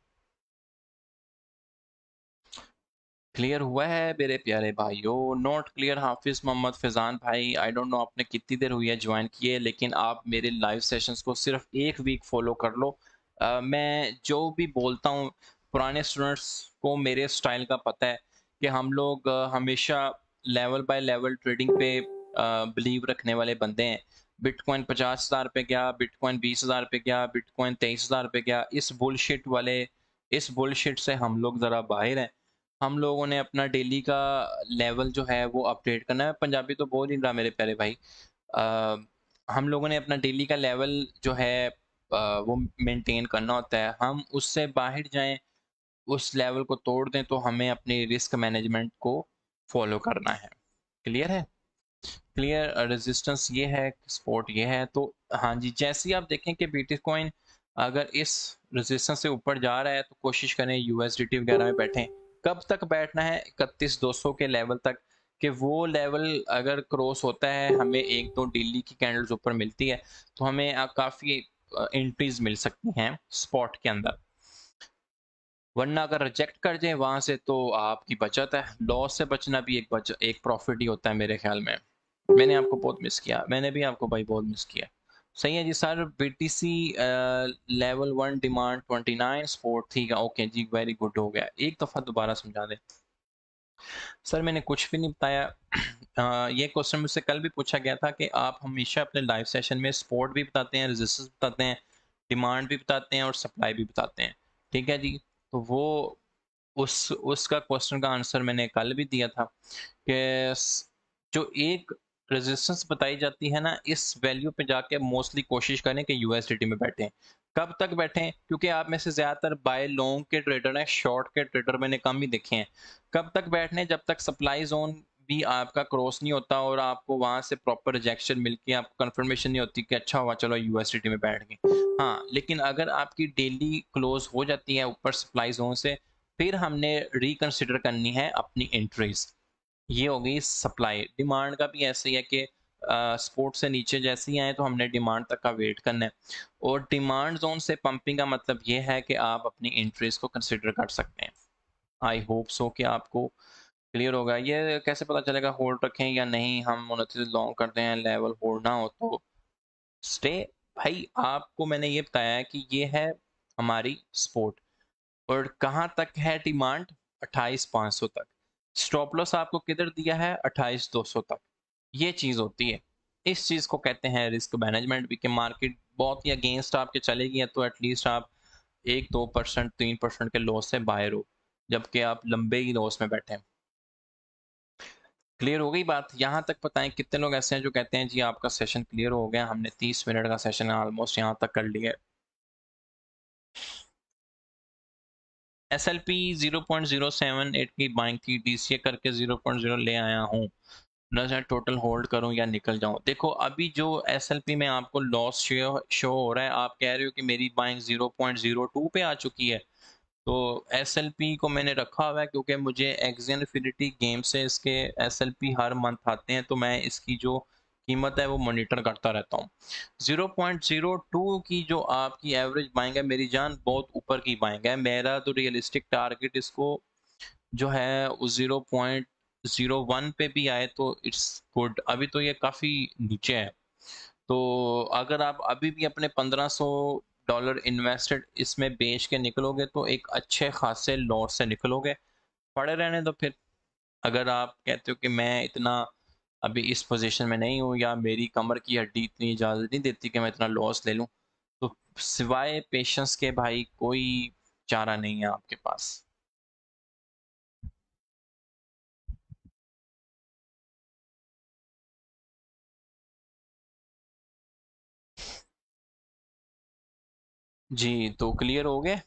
क्लियर हुआ है मेरे प्यारे भाइयों? नॉट क्लियर हाफिज मोहम्मद फैज़ान भाई, आई डोंट नो आपने कितनी देर हुई है ज्वाइन किए, लेकिन आप मेरे लाइव सेशंस को सिर्फ 1 वीक फॉलो कर लो। मैं जो भी बोलता हूँ, पुराने स्टूडेंट्स को मेरे स्टाइल का पता है कि हम लोग हमेशा लेवल बाय लेवल ट्रेडिंग पे बिलीव रखने वाले बंदे हैं। बिटकॉइन 50,000 पे गया, बिटकॉइन 20,000 पे गया, बिटकॉइन 23,000 पे गया, इस बुलशिट से हम लोग ज़रा बाहर हैं। हम लोगों ने अपना डेली का लेवल जो है वो अपडेट करना है। पंजाबी तो बोल नहीं रहा मेरे प्यारे भाई। आ, हम लोगों ने अपना डेली का लेवल जो है वो मेंटेन करना होता है। हम उससे बाहर जाएं, उस लेवल को तोड़ दें, तो हमें अपनी रिस्क मैनेजमेंट को फॉलो करना है। क्लियर है? क्लियर। रेजिस्टेंस ये है, सपोर्ट ये है। तो हाँ जी, जैसे ही आप देखें कि बिटकॉइन अगर इस रेजिस्टेंस से ऊपर जा रहा है तो कोशिश करें यूएसडीटी वगैरह में बैठें। कब तक बैठना है? 31,200 के लेवल तक, कि वो लेवल अगर क्रॉस होता है, हमें एक दो डेली की कैंडल्स ऊपर मिलती है तो हमें काफ़ी एंट्रीज मिल सकती हैं स्पॉट के अंदर। वरना अगर रिजेक्ट कर जाए वहां से तो आपकी बचत है। लॉस से बचना भी एक प्रॉफिट ही होता है मेरे ख्याल में। मैंने आपको बहुत मिस किया, मैंने भी आपको भाई बहुत मिस किया। सही है जी sir. BTC level 1 demand 29 support ठीक है, ओके जी, वेरी गुड हो गया। एक दफ़ा दोबारा समझा दे सर, मैंने कुछ भी नहीं बताया। ये क्वेश्चन मुझसे कल भी पूछा गया था कि आप हमेशा अपने लाइव सेशन में सपोर्ट भी बताते हैं, रेजिस्टेंस बताते हैं, डिमांड भी बताते हैं और सप्लाई भी बताते हैं। ठीक है जी। तो वो उसका क्वेश्चन का आंसर मैंने कल भी दिया था कि जो एक रेजिस्टेंस बताई जाती है ना, इस वैल्यू पे जाके मोस्टली कोशिश करें कि यूएसडीटी में बैठें। कब तक बैठें? क्योंकि आप में से ज़्यादातर बाय लॉन्ग के ट्रेडर हैं, शॉर्ट के ट्रेडर मैंने कम ही देखे हैं। कब तक बैठने? जब तक सप्लाई जोन भी आपका क्रॉस नहीं होता और आपको वहां से प्रॉपर रिजेक्शन मिलके आपको कंफर्मेशन नहीं होती कि अच्छा हुआ चलो यूएसडीटी में बैठ गए। हाँ, लेकिन अगर आपकी डेली क्लोज हो जाती है ऊपर सप्लाई जोन से, फिर हमने रिकंसिडर करनी है अपनी एंट्रीज। ये हो गई सप्लाई। डिमांड का भी ऐसे ही है कि सपोर्ट से नीचे जैसे ही आए तो हमने डिमांड तक का वेट करना है। और डिमांड जोन से पंपिंग का मतलब ये है कि आप अपनी एंट्रीज को कंसिडर कर सकते हैं। आई होप सो कि आपको क्लियर होगा। ये कैसे पता चलेगा होल्ड रखें या नहीं? हम 29 लॉन्ग करते हैं, लेवल होल्ड ना हो तो स्टे। भाई आपको मैंने ये बताया है कि ये है हमारी सपोर्ट और कहाँ तक है डिमांड? 28,500 तक। स्टॉप लॉस आपको किधर दिया है? 28,200 तक। ये चीज होती है। इस चीज को कहते हैं रिस्क मैनेजमेंट भी, कि मार्केट बहुत ही अगेंस्ट आपके चलेगी है तो एटलीस्ट आप 1-2% 3% के लॉस से बाहर हो, जबकि आप लंबे ही लॉस में बैठे हैं। क्लियर हो गई बात? यहाँ तक बताएं कितने लोग ऐसे हैं जो कहते हैं जी आपका सेशन क्लियर हो गया, हमने 30 मिनट का सेशन ऑलमोस्ट यहाँ तक कर लिया। SLP 0.078 की बाइंग थी, DCA करके 0.0 ले आया हूँ। न टोटल होल्ड करूं या निकल जाऊं? देखो अभी जो SLP में आपको लॉस शो हो रहा है, आप कह रहे हो कि मेरी बाइंग 0.02 पे आ चुकी है। तो SLP को मैंने रखा हुआ है क्योंकि मुझे एक्स इन्फिनिटी गेम से इसके SLP हर मंथ आते हैं, तो मैं इसकी जो कीमत है वो मॉनिटर करता रहता हूँ। 0.02 की जो आपकी एवरेज बाइंग है मेरी जान, बहुत ऊपर की बाइंग है। मेरा तो रियलिस्टिक टारगेट इसको जो है वो 0.01 पे भी आए तो इट्स गुड। अभी तो ये काफ़ी नीचे है। तो अगर आप अभी भी अपने $1500 इन्वेस्टेड इसमें बेच के निकलोगे तो एक अच्छे खासे लॉस से निकलोगे। पड़े रहने दो फिर। अगर आप कहते हो कि मैं इतना अभी इस पोजीशन में नहीं हूँ या मेरी कमर की हड्डी इतनी इजाज़त नहीं देती कि मैं इतना लॉस ले लूँ, तो सिवाय पेशेंस के भाई कोई चारा नहीं है आपके पास। जी, तो क्लियर हो गए?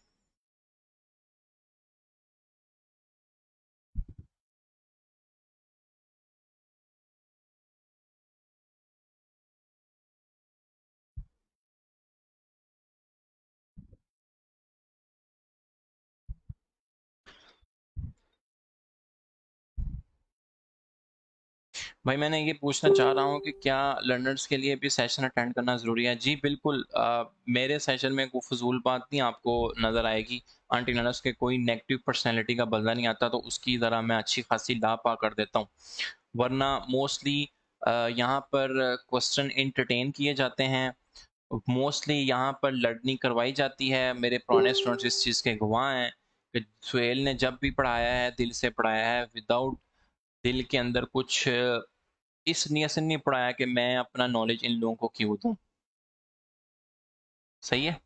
भाई मैं ये पूछना चाह रहा हूँ कि क्या लर्नर्स के लिए भी सेशन अटेंड करना ज़रूरी है? जी बिल्कुल। मेरे सेशन में कोई फजूल बात नहीं आपको नज़र आएगी। आंटी लर्नर्स के कोई नेगेटिव पर्सनैलिटी का बंदा नहीं आता, तो उसकी ज़रा मैं अच्छी खासी ला पा कर देता हूँ। वरना मोस्टली यहाँ पर क्वेश्चन इंटरटेन किए जाते हैं। मोस्टली यहाँ पर लर्निंग करवाई जाती है। मेरे पुराने स्टूडेंट्स इस चीज़ के गवाह हैं कि सुहेल ने जब भी पढ़ाया है दिल से पढ़ाया है, विदाउट दिल के अंदर कुछ इस नियत से नहीं पढ़ाया कि मैं अपना नॉलेज इन लोगों को क्यों दूं। सही है।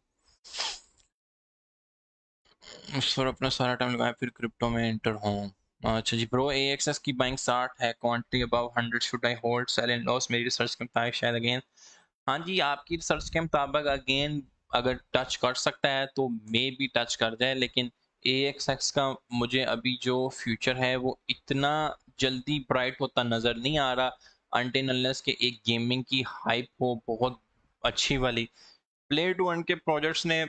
उस पर अपना सारा टाइम लगाया फिर क्रिप्टो में एंटर हूँ। अच्छा जी ब्रो, AXS की बैंक 60 है, quantity above 100, should I hold sell in loss? मेरी रिसर्च के मुताबिक शायद अगेन। हाँ जी, आपकी रिसर्च के मुताबिक अगेन अगर टच कर सकता है तो मे भी टच कर जाए, लेकिन AXS का मुझे अभी जो फ्यूचर है वो इतना जल्दी ब्राइट होता नज़र नहीं आ रहा, अनटिल अनलेस के एक गेमिंग की हाइप हो बहुत अच्छी वाली। प्ले टू अर्न के प्रोजेक्ट्स ने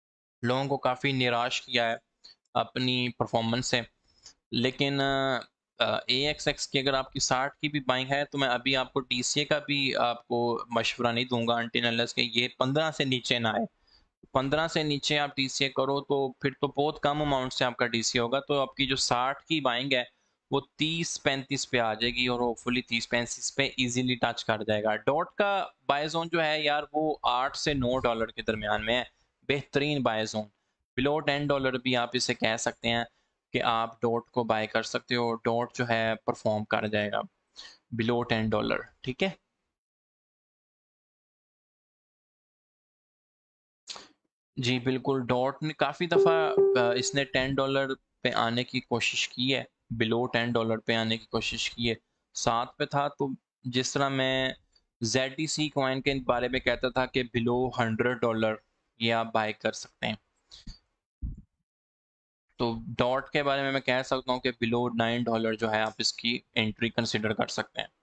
लोगों को काफ़ी निराश किया है अपनी परफॉर्मेंस से। लेकिन AXX की अगर आपकी 60 की भी बाइंग है तो मैं अभी आपको DCA का भी आपको मशवरा नहीं दूंगा अनटिल अनलेस के ये 15 से नीचे ना आए। 15 से नीचे आप DCA करो तो फिर तो बहुत कम अमाउंट से आपका DCA होगा, तो आपकी जो 60 की बाइंग है वो 30-35 पे आ जाएगी और होपफुली 30-35 पे इजीली टच कर जाएगा। डॉट का बाय जोन जो है यार वो $8 से $9 के दरमियान में है, बेहतरीन बाय जोन। बिलो $10 भी आप इसे कह सकते हैं कि आप डॉट को बाय कर सकते हो, डॉट जो है परफॉर्म कर जाएगा बिलो $10, ठीक है। जी बिल्कुल, डॉट ने काफ़ी दफ़ा इसने $10 पे आने की कोशिश की है, बिलो $10 पे आने की कोशिश की है। 7 पे था तो जिस तरह मैं ZDC कॉइन के बारे में कहता था कि बिलो $100 ये आप बाय कर सकते हैं, तो डॉट के बारे में मैं कह सकता हूँ कि बिलो $9 जो है आप इसकी एंट्री कंसिडर कर सकते हैं।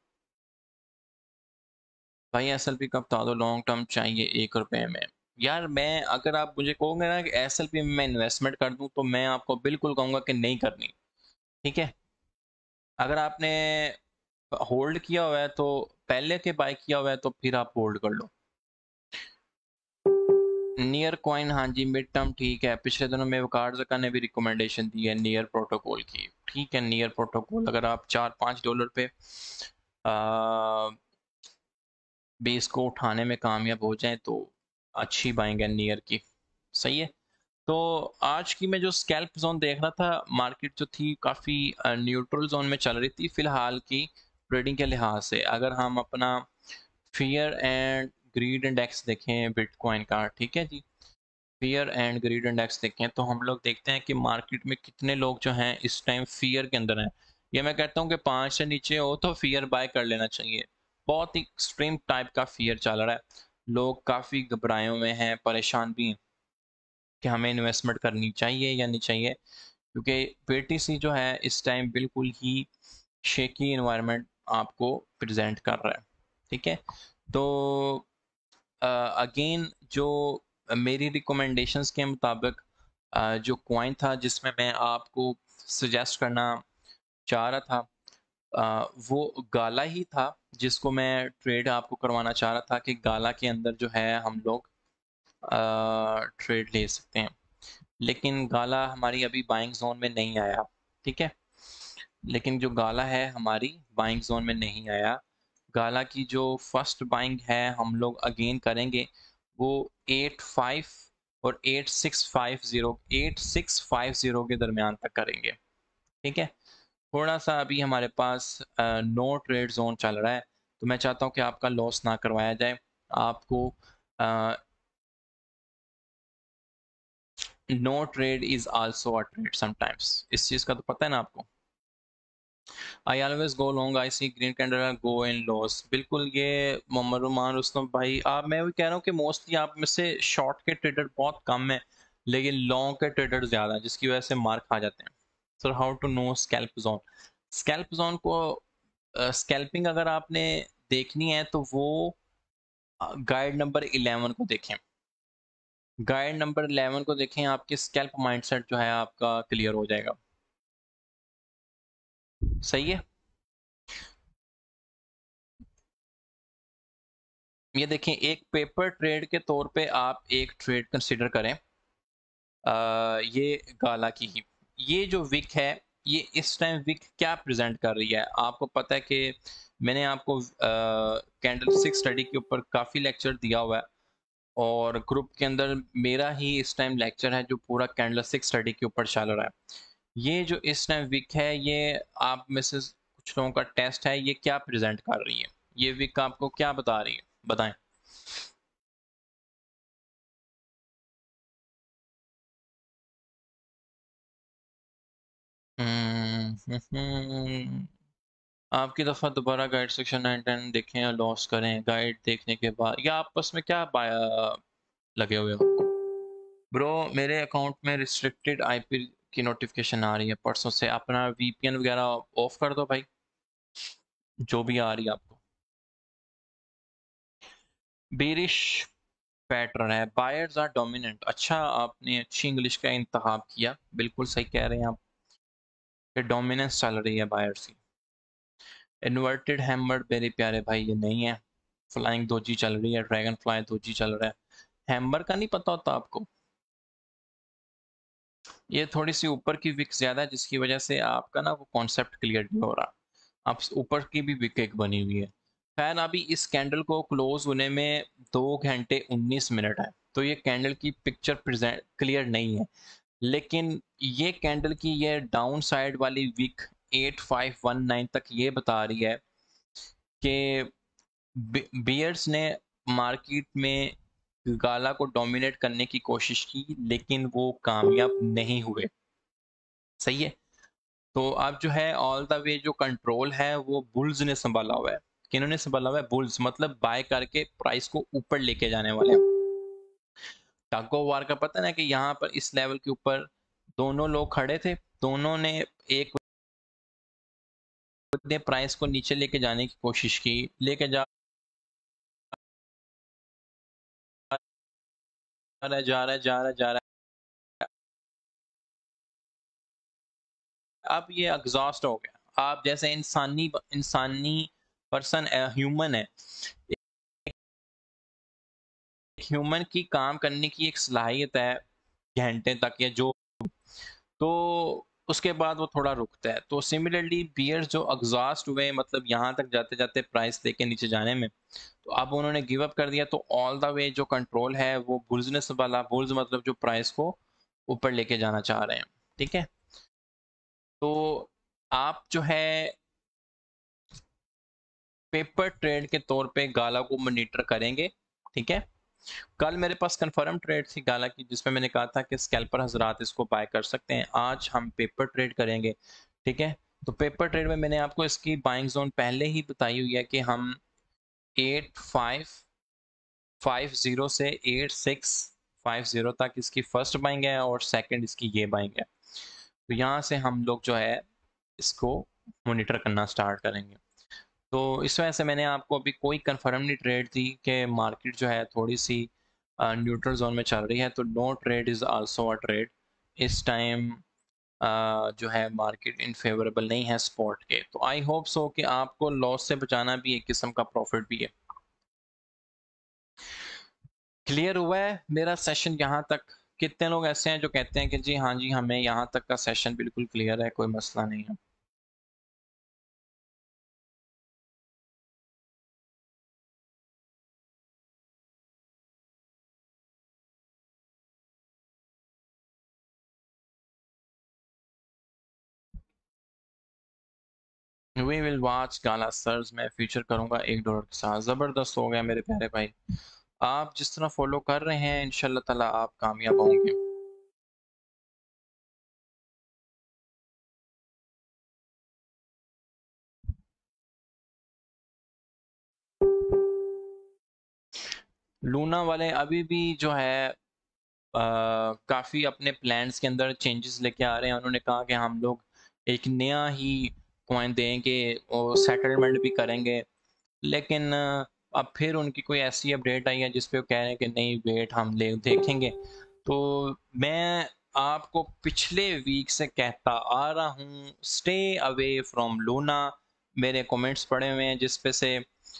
भाई SLP का बता दो, लॉन्ग टर्म चाहिए ₹1 में। यार मैं, अगर आप मुझे कहोगे ना कि SLP में मैं इन्वेस्टमेंट कर दूं तो मैं आपको बिल्कुल कहूंगा कि नहीं करनी, ठीक है। अगर आपने होल्ड किया हुआ है तो पहले के बाय किया हुआ है तो फिर आप होल्ड कर लो। नियर कॉइन, हाँ जी मिड टर्म ठीक है। पिछले दिनों में वकार जका ने भी रिकमेंडेशन दी है नियर प्रोटोकॉल की, ठीक है। नियर प्रोटोकॉल अगर आप $4-5 पे बेस को उठाने में कामयाब हो जाएं तो अच्छी बाइंग है नियर की, सही है। तो आज की मैं जो स्कैल्प जोन देख रहा था, मार्केट जो थी काफ़ी न्यूट्रल जोन में चल रही थी फिलहाल की ट्रेडिंग के लिहाज से। अगर हम अपना फियर एंड ग्रीड इंडेक्स देखें बिटकॉइन का, ठीक है जी, फियर एंड ग्रीड इंडेक्स देखें तो हम लोग देखते हैं कि मार्केट में कितने लोग जो हैं इस टाइम फियर के अंदर हैं। ये मैं कहता हूँ कि 5 से नीचे हो तो फियर बाय कर लेना चाहिए। बहुत ही एक्सट्रीम टाइप का फियर चल रहा है, लोग काफ़ी घबराए हुए हैं, परेशान भी हैं कि हमें इन्वेस्टमेंट करनी चाहिए या नहीं चाहिए, क्योंकि BTC जो है इस टाइम बिल्कुल ही शेकी इन्वायरमेंट आपको प्रेजेंट कर रहा है, ठीक है। तो अगेन जो मेरी रिकमेंडेशंस के मुताबिक जो कॉइन था जिसमें मैं आपको सजेस्ट करना चाह रहा था, वो गाला ही था जिसको मैं ट्रेड आपको करवाना चाह रहा था कि गाला के अंदर जो है हम लोग ट्रेड ले सकते हैं। लेकिन गाला हमारी अभी बाइंग जोन में नहीं आया, ठीक है। लेकिन जो गाला है हमारी बाइंग जोन में नहीं आया। गाला की जो फर्स्ट बाइंग है हम लोग अगेन करेंगे वो 85 और 8650 के दरमियान तक करेंगे, ठीक है। थोड़ा सा अभी हमारे पास नो ट्रेड जोन चल रहा है, तो मैं चाहता हूँ कि आपका लॉस ना करवाया जाए। आपको no trade is also a trade sometimes, इस चीज़ का तो पता है ना आपको। I always go long, I see green candle, go in loss. बिल्कुल, ये मोहम्मद रुमान रुस्तम भाई, आप, मैं भी कह रहा हूँ कि मोस्टली आप में से शॉर्ट के ट्रेडर बहुत कम है लेकिन लॉन्ग के ट्रेडर ज़्यादा हैं, जिसकी वजह से मार्क खा जाते हैं। Sir how to know scalp zone? Scalp zone को स्कैल्पिंग अगर आपने देखनी है तो वो गाइड नंबर 11 को देखें। गाइड नंबर 11 को देखें, आपके स्कैल्प माइंडसेट जो है आपका क्लियर हो जाएगा, सही है। ये देखें, एक पेपर ट्रेड के तौर पे आप एक ट्रेड कंसिडर करें, ये गाला की ही, ये जो विक है, ये इस टाइम विक क्या प्रेजेंट कर रही है आपको पता है कि मैंने आपको कैंडल स्टिक स्टडी के ऊपर काफ़ी लेक्चर दिया हुआ है और ग्रुप के अंदर मेरा ही इस टाइम लेक्चर है जो पूरा कैंडल स्टिक स्टडी के ऊपर चल रहा है। ये जो इस टाइम विक है, ये आप में से कुछ लोगों का टेस्ट है, ये क्या प्रेजेंट कर रही है, ये विक आपको क्या बता रही है, बताएं। हम्म, आपकी दफ़ा दोबारा गाइड सेक्शन 9-10 देखें या लॉस करें, गाइड देखने के बाद या आपस में क्या लगे हुए हो आपको? ब्रो, मेरे अकाउंट में रिस्ट्रिक्टेड आईपी की नोटिफिकेशन आ रही है परसों से, अपना VPN वगैरह ऑफ कर दो भाई, जो भी आ रही है आपको। बेरिश पैटर्न है, बायर्स आर डोमिनेंट। अच्छा, आपने अच्छी इंग्लिश का इंतखाब किया, बिल्कुल सही कह रहे हैं आप। ये डोमिनेंस चल रही है बायर्स की। इन्वर्टेड हैमर मेरे प्यारे भाई ये नहीं है। फ्लाइंग दोजी चल रही है, ड्रैगन फ्लाई दोजी चल रहा है। हैमर का नहीं पता होता आपको? ये थोड़ी सी ऊपर की विक ज्यादा है, जिसकी वजह से आपका ना वो कॉन्सेप्ट क्लियर नहीं हो रहा। आप ऊपर की भी विक एक बनी हुई है। फैन अभी इस कैंडल को क्लोज होने में 2 घंटे 19 मिनट है, तो ये कैंडल की पिक्चर प्रेजेंट क्लियर नहीं है। लेकिन ये कैंडल की ये डाउन साइड वाली विक 8519 तक ये बता रही है कि बियर्स ने मार्केट में गाला को डोमिनेट करने की कोशिश की, लेकिन वो कामयाब नहीं हुए। सही है। तो अब जो है ऑल द वे जो कंट्रोल है वो बुल्स ने संभाला हुआ है। किन्होंने संभाला हुआ है? बुल्स, मतलब बाय करके प्राइस को ऊपर लेके जाने वाले हैं। टग ऑफ वार का पता है ना कि यहाँ पर इस लेवल के ऊपर दोनों लोग खड़े थे, दोनों ने एक ने प्राइस को नीचे लेके जाने की कोशिश की, लेके जा रहा है, जा रहा है, जा रहा है, जा रहा है। अब ये एग्जॉस्ट हो गया। आप जैसे इंसानी इंसानी पर्सन ह्यूमन है, ह्यूमन की काम करने की एक सलाहियत है घंटे तक या जो, तो उसके बाद वो थोड़ा रुकता है। तो सिमिलरली बियर्स जो एग्जॉस्ट हुए, मतलब यहाँ तक जाते जाते प्राइस लेके नीचे जाने में, तो अब उन्होंने गिव अप कर दिया। तो ऑल द वे जो कंट्रोल है वो बुल्स ने संभाला। बुल्स मतलब जो प्राइस को ऊपर लेके जाना चाह रहे हैं। ठीक है। तो आप जो है पेपर ट्रेड के तौर पे गाला को मॉनिटर करेंगे। ठीक है। कल मेरे पास कंफर्म ट्रेड थी गाला की, जिसमें मैंने कहा था कि स्कैल्पर हजरात इसको बाय कर सकते हैं। आज हम पेपर ट्रेड करेंगे। ठीक है। तो पेपर ट्रेड में मैंने आपको इसकी बाइंग जोन पहले ही बताई हुई है कि हम 8550 से 8650 तक इसकी फर्स्ट बाइंग है और सेकंड इसकी ये बाइंग है। तो यहाँ से हम लोग जो है इसको मॉनिटर करना स्टार्ट करेंगे। तो इस वजह से मैंने आपको अभी कोई कंफर्म नहीं ट्रेड दी कि मार्केट जो है थोड़ी सी न्यूट्रल जोन में चल रही है, तो no trade is also a trade. इस टाइम जो है मार्केट इन फेवरेबल नहीं है स्पॉट के। तो आई होप सो कि आपको लॉस से बचाना भी एक किस्म का प्रॉफिट भी है। क्लियर हुआ है मेरा सेशन यहाँ तक? कितने लोग ऐसे हैं जो कहते हैं कि जी हाँ जी हमें यहाँ तक का सेशन बिल्कुल क्लियर है, कोई मसला नहीं है? वी विल वॉच गाला सर्स। मैं फीचर करूंगा $1 के साथ। ज़बरदस्त हो गया मेरे प्यारे भाई। आप जिस तरह फॉलो कर रहे हैं इंशाल्लाह ताला आप कामयाब होंगे। लूना वाले अभी भी जो है काफ़ी अपने प्लान्स के अंदर चेंजेस लेके आ रहे हैं। उन्होंने कहा कि हम लोग एक नया ही कॉइन देंगे और सेटलमेंट भी करेंगे। लेकिन अब फिर उनकी कोई ऐसी अपडेट आई है जिसपे वो कह रहे हैं कि नहीं वेट हम ले देखेंगे। तो मैं आपको पिछले वीक से कहता आ रहा हूँ स्टे अवे फ्रॉम लूना। मेरे कमेंट्स पड़े हुए हैं जिसपे से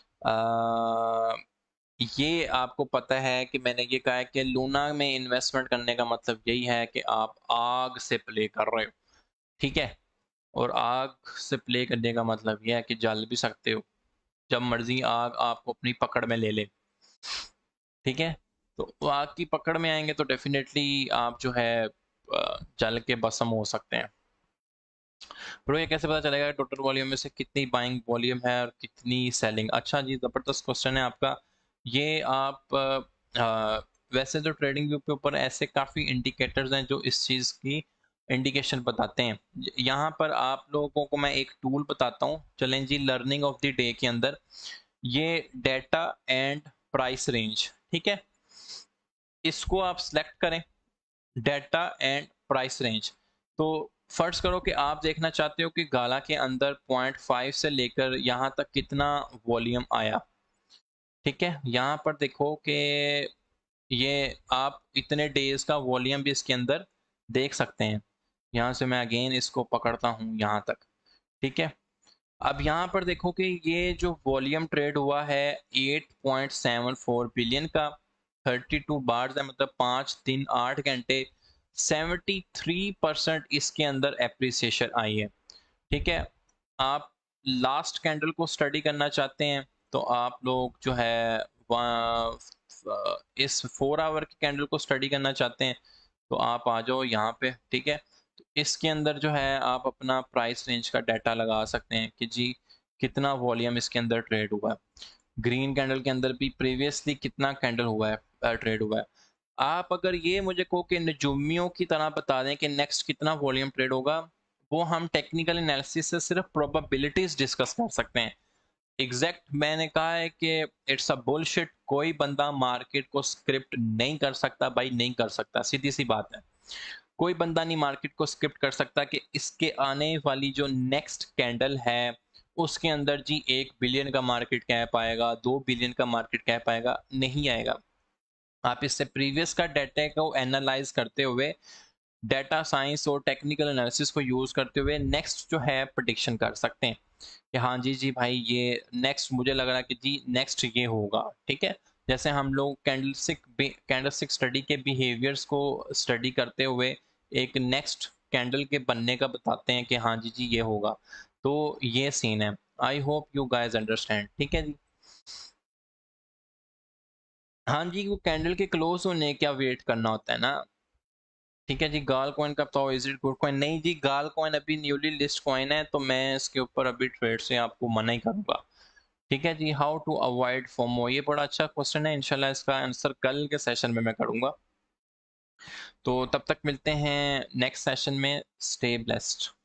ये आपको पता है कि मैंने ये कहा है कि लूना में इन्वेस्टमेंट करने का मतलब यही है कि आप आग से प्ले कर रहे हो। ठीक है। और आग से प्ले करने का मतलब यह है कि जल भी सकते हो जब मर्जी आग आपको अपनी पकड़ में ले ले। ठीक है। तो वो आग की पकड़ में आएंगे तो डेफिनेटली आप जो है जल के भस्म हो सकते हैं। ब्रो ये कैसे पता चलेगा टोटल वॉल्यूम में से कितनी बाइंग वॉल्यूम है और कितनी सेलिंग? अच्छा जी, जबरदस्त क्वेश्चन है आपका। ये आप वैसे तो ट्रेडिंग व्यू के ऊपर ऐसे काफ़ी इंडिकेटर्स हैं जो इस चीज़ की इंडिकेशन बताते हैं। यहाँ पर आप लोगों को मैं एक टूल बताता हूँ, चलें जी, लर्निंग ऑफ द डे के अंदर ये डेटा एंड प्राइस रेंज। ठीक है। इसको आप सिलेक्ट करें, डेटा एंड प्राइस रेंज। तो फर्ज करो कि आप देखना चाहते हो कि गाला के अंदर 0.5 से लेकर यहाँ तक कितना वॉल्यूम आया। ठीक है। यहाँ पर देखो कि ये आप इतने डेज का वॉल्यूम भी इसके अंदर देख सकते हैं। यहाँ से मैं अगेन इसको पकड़ता हूँ यहाँ तक, ठीक है। अब यहाँ पर देखो कि ये जो वॉल्यूम ट्रेड हुआ है 8.74 बिलियन का, 32 बार्स है, मतलब 5 दिन 8 घंटे, 73% इसके अंदर एप्रिसिएशन आई है, ठीक है। आप लास्ट कैंडल को स्टडी करना चाहते हैं तो आप लोग जो है इस 4 आवर के कैंडल को स्टडी करना चाहते हैं तो आप आ जाओ यहाँ पे, ठीक है। तो इसके अंदर जो है आप अपना प्राइस रेंज का डाटा लगा सकते हैं कि जी कितना वॉल्यूम इसके अंदर ट्रेड हुआ है, ग्रीन कैंडल के अंदर भी प्रीवियसली कितना कैंडल हुआ है, ट्रेड हुआ है। आप अगर ये मुझे कहो कि नजुमियों की तरह बता दें कि नेक्स्ट कितना वॉल्यूम ट्रेड होगा, वो हम टेक्निकल एनालिसिस से सिर्फ प्रोबेबिलिटीज डिस्कस कर सकते हैं। एग्जैक्ट मैंने कहा है कि इट्स अ बुलशिट, कोई बंदा मार्केट को स्क्रिप्ट नहीं कर सकता भाई, नहीं कर सकता, सीधी सी बात है। कोई बंदा नहीं मार्केट को स्क्रिप्ट कर सकता कि इसके आने वाली जो नेक्स्ट कैंडल है उसके अंदर जी 1 बिलियन का मार्केट कैप आएगा, 2 बिलियन का मार्केट कैप आएगा, नहीं आएगा। आप इससे प्रीवियस का डाटा को एनालाइज करते हुए, डाटा साइंस और टेक्निकल एनालिसिस को यूज करते हुए नेक्स्ट जो है प्रेडिक्शन कर सकते हैं कि हाँ जी जी भाई ये नेक्स्ट मुझे लग रहा है कि जी नेक्स्ट ये होगा, ठीक है। जैसे हम लोग कैंडलस्टिक स्टडी के बिहेवियर्स को स्टडी करते हुए एक नेक्स्ट कैंडल के बनने का बताते हैं कि हाँ जी जी ये होगा, तो ये सीन है। I hope you guys understand, ठीक है जी। हाँ जी, वो कैंडल के क्लोज होने क्या वेट करना होता है ना, ठीक है जी। गाल कॉइन का बताओ, इज इट गुड कॉइन? नहीं जी, गाल कॉइन अभी न्यूली लिस्ट कॉइन है तो मैं इसके ऊपर अभी ट्रेड से आपको मना ही करूंगा, ठीक है जी। हाउ टू अवॉइड फोमो, ये बड़ा अच्छा क्वेश्चन है, इंशाल्लाह इसका आंसर कल के सेशन में मैं करूंगा। तो तब तक मिलते हैं नेक्स्ट सेशन में, स्टे ब्लेस्ड।